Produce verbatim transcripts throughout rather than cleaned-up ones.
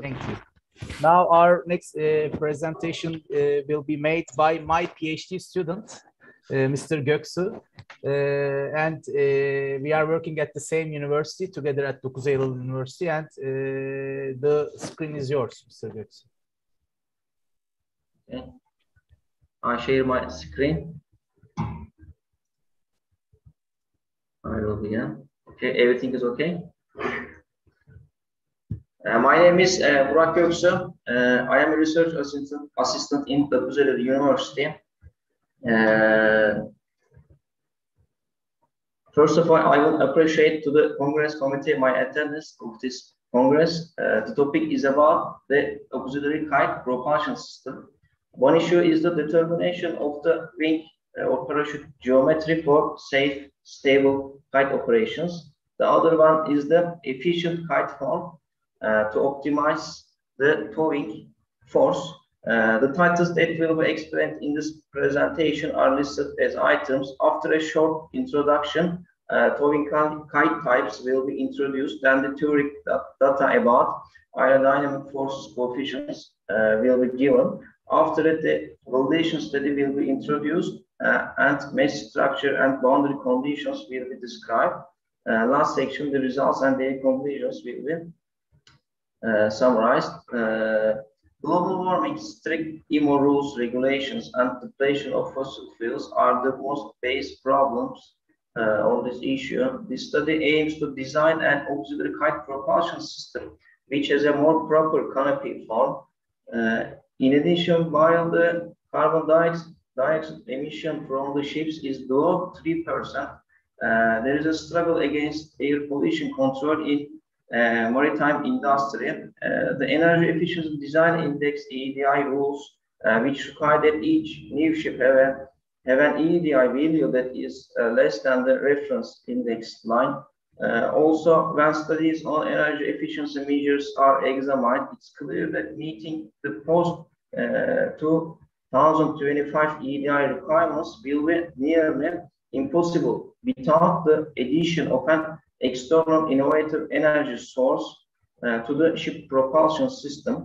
Thank you. Now our next uh, presentation uh, will be made by my PhD student, uh, Mister Göksu, uh, and uh, we are working at the same university together at Dokuz Eylül University, and uh, the screen is yours, Mister Göksu. Okay. I share my screen. I will begin. Okay, everything is okay. Uh, my name is uh, Burak Göksu. Uh, I am a research assistant, assistant in Dokuz Eylül University. Uh, first of all, I will appreciate to the Congress Committee my attendance of this Congress. Uh, the topic is about the auxiliary kite propulsion system. One issue is the determination of the wing uh, or parachute geometry for safe, stable kite operations. The other one is the efficient kite form uh, to optimize the towing force. Uh, the titles that will be explained in this presentation are listed as items. After a short introduction, uh, towing kite types will be introduced, then the theoretic data about aerodynamic forces coefficients uh, will be given. After that, the validation study will be introduced uh, and mesh structure and boundary conditions will be described. Uh, last section, the results and their conclusions will be uh, summarized. Uh, global warming, strict I M O rules, regulations, and depletion of fossil fuels are the most base problems uh, on this issue. This study aims to design an auxiliary kite propulsion system which has a more proper canopy form. Uh, In addition, while the carbon dioxide emission from the ships is below three percent, uh, there is a struggle against air pollution control in uh, maritime industry. Uh, the Energy Efficiency Design Index E E D I rules, uh, which require that each new ship have, a, have an E E D I value that is uh, less than the reference index line. Uh, also, when studies on energy efficiency measures are examined, it's clear that meeting the post uh, two thousand twenty-five E E D I requirements will be nearly impossible without the addition of an external innovative energy source uh, to the ship propulsion system.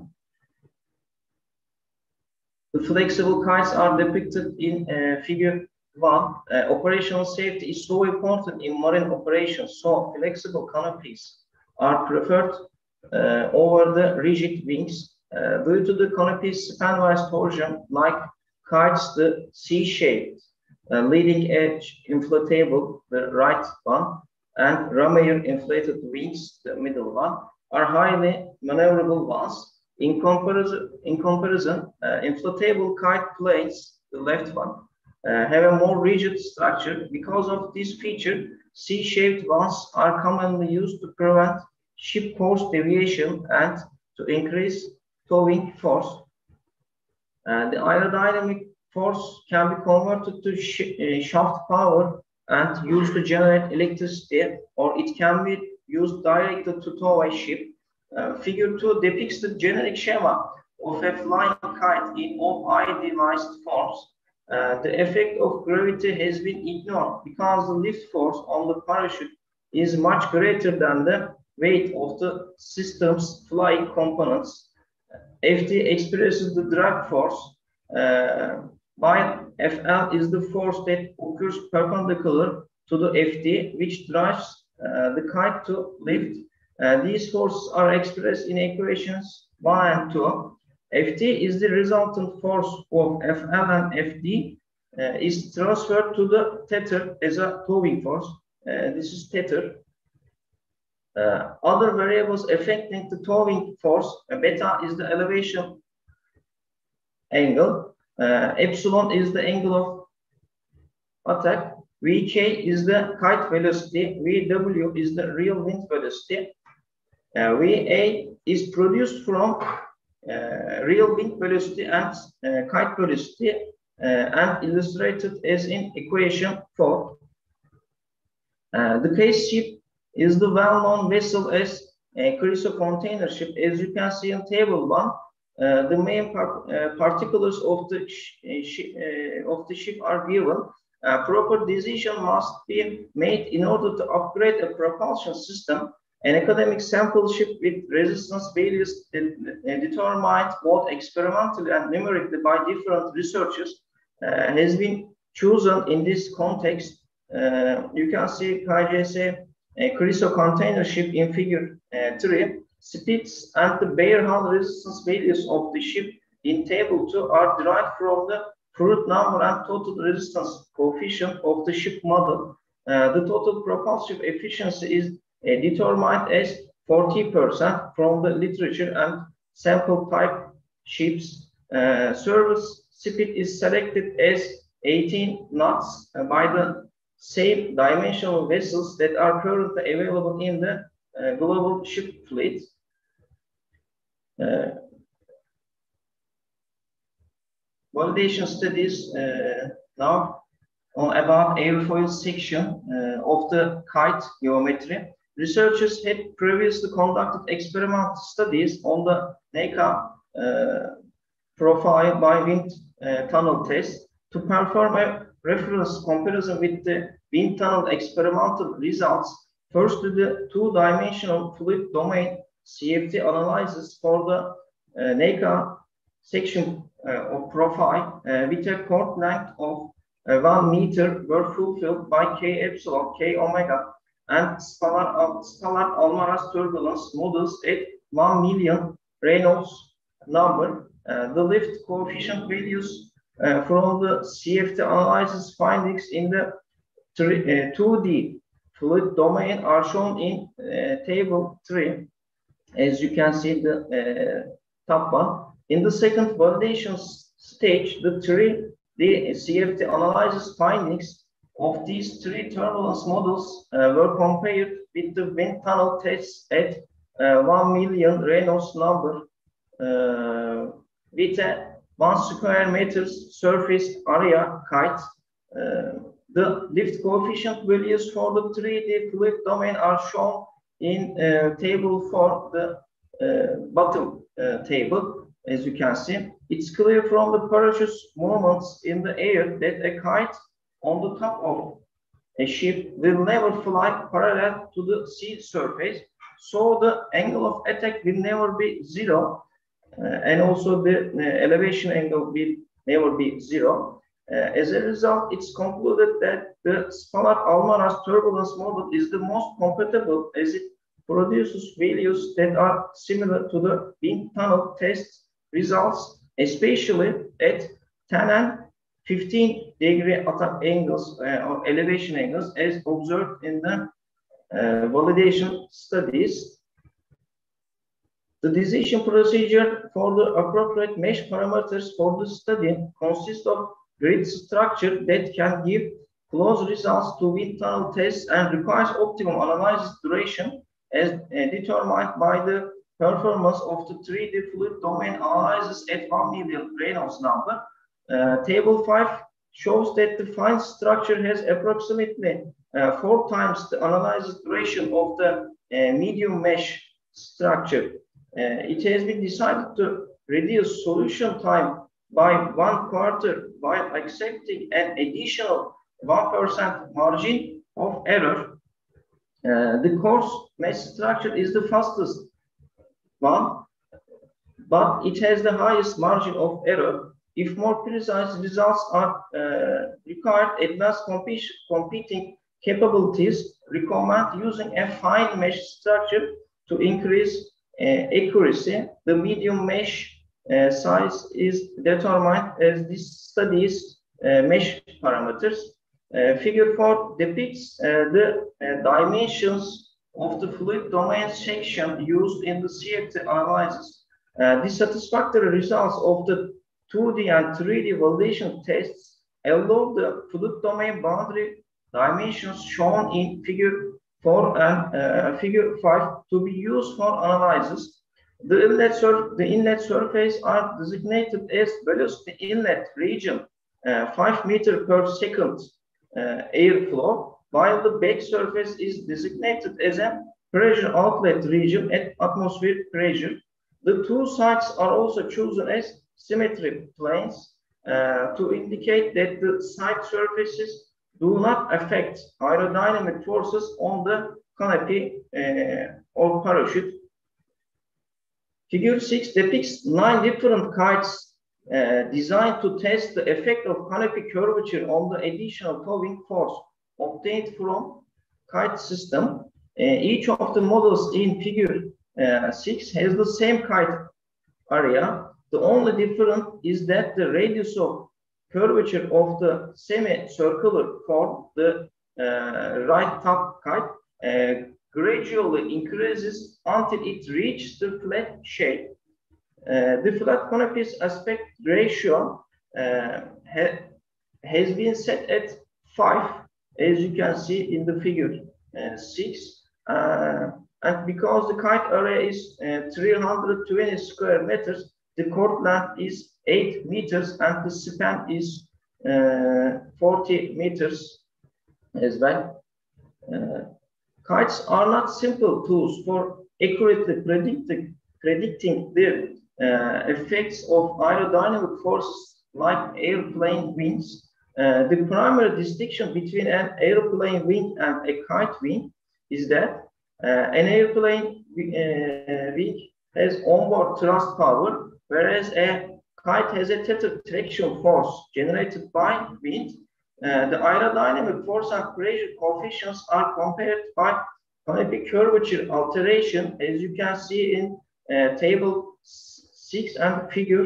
The flexible kites are depicted in uh, figure one. Uh, operational safety is so important in marine operations, so flexible canopies are preferred uh, over the rigid wings. Uh, due to the canopy's spanwise torsion, like kites, the C-shaped uh, leading edge inflatable, the right one, and Ramair inflated wings, the middle one, are highly maneuverable ones. In comparison, in comparison uh, inflatable kite planes, the left one, uh, have a more rigid structure. Because of this feature, C-shaped ones are commonly used to prevent ship course deviation and to increase towing force. Uh, the aerodynamic force can be converted to sh uh, shaft power and used to generate electricity, or it can be used directly to tow a ship. Uh, figure two depicts the generic schema of a flying kite in all idealized forms. Uh, the effect of gravity has been ignored because the lift force on the parachute is much greater than the weight of the system's flying components. F T expresses the drag force, uh, while F L is the force that occurs perpendicular to the F T, which drives uh, the kite to lift. Uh, these forces are expressed in equations one and two. F T is the resultant force of F L, and F D uh, is transferred to the tether as a towing force. Uh, this is tether. Uh, other variables affecting the towing force, uh, beta is the elevation angle, uh, epsilon is the angle of attack, V K is the kite velocity, V W is the real wind velocity, uh, V A is produced from uh, real wind velocity and uh, kite velocity uh, and illustrated as in equation four. Uh, the case ship is the well-known vessel as a Chryso container ship. As you can see in table one, uh, the main part, uh, particulars of the, sh sh uh, of the ship are given. A proper decision must be made in order to upgrade a propulsion system. An academic sample ship with resistance values determined both experimentally and numerically by different researchers uh, has been chosen in this context. Uh, you can see K J S a Chryso container ship in figure uh, three. Speeds and the bare hull resistance values of the ship in table two are derived from the fluid number and total resistance coefficient of the ship model. Uh, the total propulsive efficiency is uh, determined as forty percent from the literature and sample type ships. Uh, service speed is selected as eighteen knots uh, by the same dimensional vessels that are currently available in the uh, global ship fleet. Uh, validation studies uh, now on about airfoil section uh, of the kite geometry. Researchers had previously conducted experimental studies on the NECA uh, profile by wind uh, tunnel test to perform a reference comparison with the wind tunnel experimental results. First, the two-dimensional fluid domain C F T analysis for the uh, NECA section uh, of profile uh, with a chord length of uh, one meter were fulfilled by K epsilon, K omega, and scalar, uh, scalar Almaraz turbulence models at one million Reynolds number. Uh, the lift coefficient values uh, from the C F T analysis findings in the three, uh, two D fluid domain are shown in uh, table three. As you can see, the uh, top one. In the second validation stage, the three the C F T analysis findings of these three turbulence models uh, were compared with the wind tunnel tests at uh, one million Reynolds number uh, with a one square meters surface area kite. Uh, the lift coefficient values for the three D fluid domain are shown in uh, table for the uh, bottom uh, table. As you can see, it's clear from the parachute movements in the air that a kite on the top of a ship will never fly parallel to the sea surface, so the angle of attack will never be zero, uh, and also the uh, elevation angle will never be zero. Uh, as a result, it's concluded that the Spalart-Almaraz turbulence model is the most compatible as it produces values that are similar to the wind tunnel test results, especially at ten and fifteen degree attack angles uh, or elevation angles as observed in the uh, validation studies. The decision procedure for the appropriate mesh parameters for the study consists of grid structure that can give close results to wind tunnel tests and requires optimum analysis duration as uh, determined by the performance of the three D fluid domain analysis at one million Reynolds number. Uh, table five shows that the fine structure has approximately uh, four times the analysis duration of the uh, medium mesh structure. Uh, it has been decided to reduce solution time by one quarter while accepting an additional one percent margin of error. Uh, the coarse mesh structure is the fastest one, but it has the highest margin of error. If more precise results are uh, required, advanced competing capabilities recommend using a fine mesh structure to increase uh, accuracy. The medium mesh uh, size is determined as this studies uh, mesh parameters. Uh, figure four depicts uh, the uh, dimensions of the fluid domain section used in the C F T analysis. Uh, the satisfactory results of the two D and three D validation tests allow the fluid domain boundary dimensions shown in figure four and uh, figure five to be used for analysis. The inlet, sur the inlet surface are designated as velocity inlet region, uh, five meters per second uh, airflow, while the back surface is designated as a pressure outlet region at atmospheric pressure. The two sides are also chosen as symmetry planes uh, to indicate that the side surfaces do not affect aerodynamic forces on the canopy uh, or parachute. Figure six depicts nine different kites uh, designed to test the effect of canopy curvature on the additional towing force obtained from kite system. Uh, each of the models in figure uh, six has the same kite area. The only difference is that the radius of curvature of the semicircular form, the uh, right top kite, uh, gradually increases until it reaches the flat shape. Uh, the flat canopy's aspect ratio uh, ha has been set at five, as you can see in the figure uh, six. Uh, and because the kite area is uh, three hundred twenty square meters, the chord length is eight meters and the span is uh, forty meters as well. Uh, kites are not simple tools for accurately predicting, predicting the uh, effects of aerodynamic forces like airplane wings. Uh, the primary distinction between an airplane wing and a kite wing is that uh, an airplane uh, wing has onboard thrust power, whereas a kite has a tether traction force generated by wind. Uh, the aerodynamic force and pressure coefficients are compared by canopy curvature alteration, as you can see in uh, table six and figure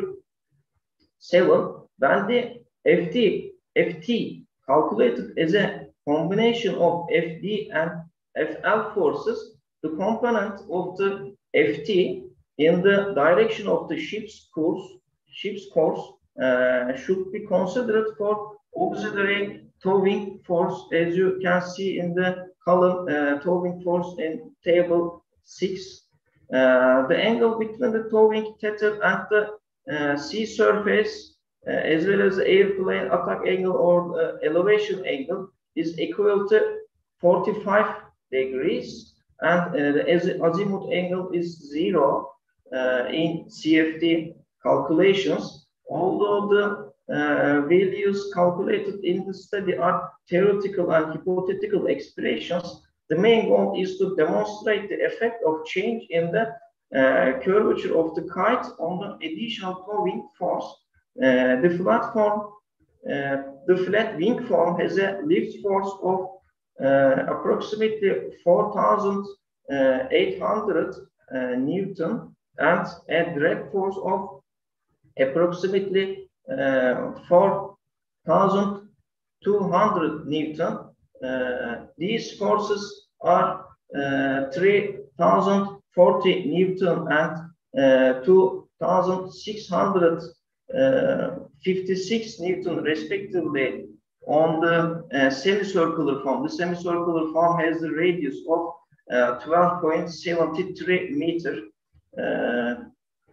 seven. When the F T, F T calculated as a combination of F D and F L forces, the component of the F T in the direction of the ship's course, ship's course uh, should be considered for auxiliary towing force, as you can see in the column uh, towing force in table six. Uh, the angle between the towing tether and the uh, sea surface, uh, as well as the airplane attack angle or uh, elevation angle, is equal to forty-five degrees, and uh, the azimuth angle is zero uh, in C F D calculations. Although the uh, values calculated in the study are theoretical and hypothetical expressions, the main goal is to demonstrate the effect of change in the uh, curvature of the kite on the additional towing force. Uh, the flat form, uh, the flat wing form has a lift force of uh, approximately four thousand eight hundred uh, Newton and a drag force of approximately uh, four thousand two hundred Newton. Uh, these forces are uh, three thousand forty Newton and uh, two thousand six hundred fifty-six Newton respectively on the uh, semicircular form. The semicircular form has the radius of uh, twelve point seven three meter. Uh,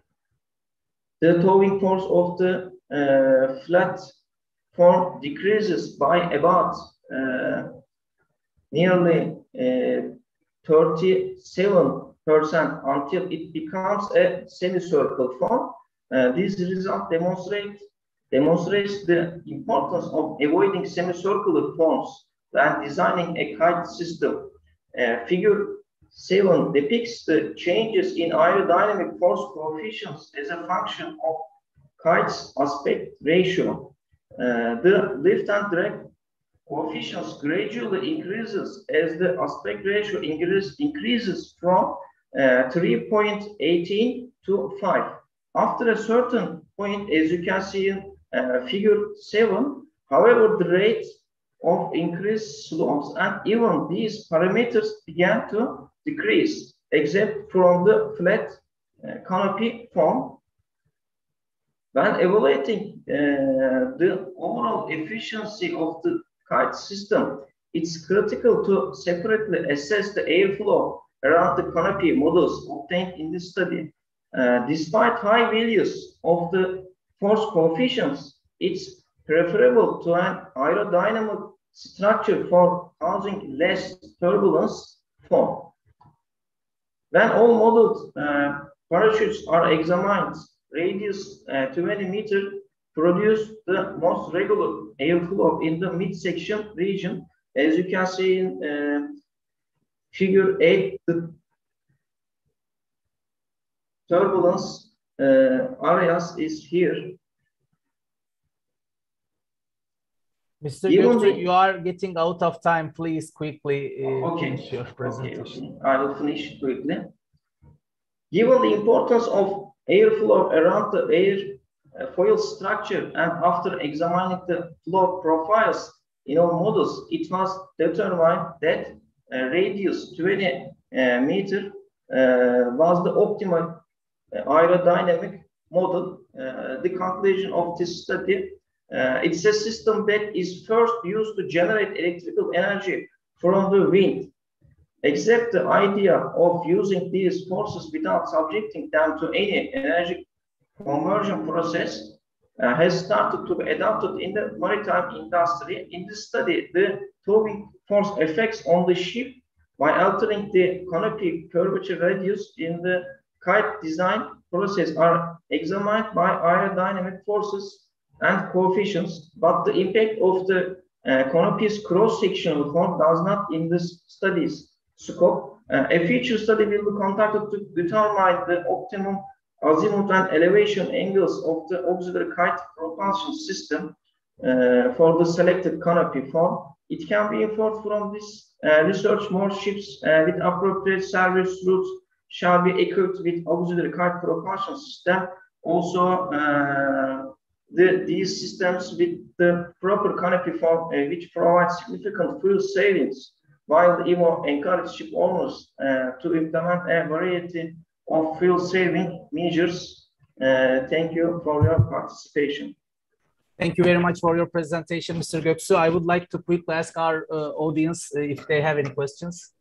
the towing force of the uh, flat form decreases by about uh, nearly uh, thirty-seven percent until it becomes a semicircle form. Uh, this result demonstrates demonstrates the importance of avoiding semicircular forms when designing a kite system. Uh, figure seven depicts the changes in aerodynamic force coefficients as a function of kite's aspect ratio. Uh, the lift and drag coefficients gradually increases as the aspect ratio increase, increases from uh, three point one eight to five. After a certain point, as you can see in uh, figure seven, however, the rate of increase slows and even these parameters began to decrease, except from the flat uh, canopy form. When evaluating uh, the overall efficiency of the kite system, it's critical to separately assess the airflow around the canopy models obtained in this study. Uh, despite high values of the force coefficients, it's preferable to an aerodynamic structure for causing less turbulence form. When all modeled uh, parachutes are examined, radius uh, twenty meters produce the most regular airflow in the midsection region. As you can see in uh, figure eight, the turbulence uh, areas is here. Mister Göksu, you are getting out of time. Please quickly uh, okay. finish your presentation. Okay, okay. I will finish quickly. Given the importance of airflow around the air uh, foil structure and after examining the flow profiles in our models, it was determined that uh, radius twenty uh, meter uh, was the optimal uh, aerodynamic model. Uh, the conclusion of this study, uh, it's a system that is first used to generate electrical energy from the wind. Except the idea of using these forces without subjecting them to any energy conversion process uh, has started to be adopted in the maritime industry. In this study, the towing force effects on the ship by altering the canopy curvature radius in the kite design process are examined by aerodynamic forces and coefficients, but the impact of the uh, canopy's cross-sectional form does not in this studies scope. Uh, a future study will be conducted to determine the optimum azimuth and elevation angles of the auxiliary kite propulsion system uh, for the selected canopy form. It can be inferred from this uh, research more ships uh, with appropriate service routes shall be equipped with auxiliary kite propulsion system. Also, uh, the, these systems with the proper canopy form, uh, which provides significant fuel savings, while the E M O encourages ship owners uh, to implement a variety of fuel saving measures. Uh, thank you for your participation. Thank you very much for your presentation, Mister Göksu. I would like to quickly ask our uh, audience uh, if they have any questions.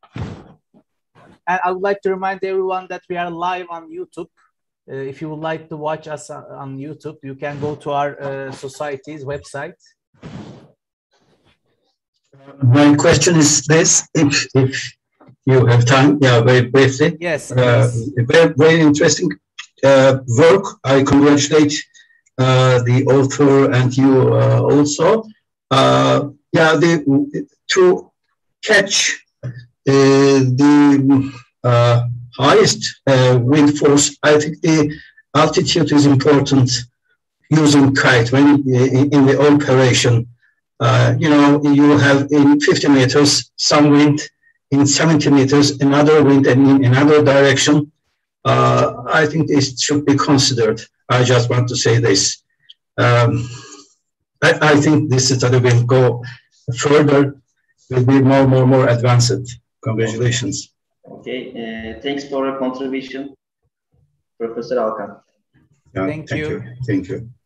And I would like to remind everyone that we are live on YouTube. Uh, if you would like to watch us on YouTube, you can go to our uh, society's website. My question is this, if, if you have time, yeah, very briefly. Yes. Uh, very, very interesting uh, work. I congratulate uh, the author and you uh, also. Uh, yeah, the, to catch uh, the uh, highest uh, wind force, I think the altitude is important using kite when in, in the operation. Uh, you know, you have in fifty meters some wind, in seventy meters another wind, and in another direction. Uh, I think this should be considered. I just want to say this. Um, I, I think this study will go further, will be more, more, more advanced. Congratulations. Okay, uh, thanks for your contribution, Professor Alkan. Yeah, thank, thank you. you. Thank you.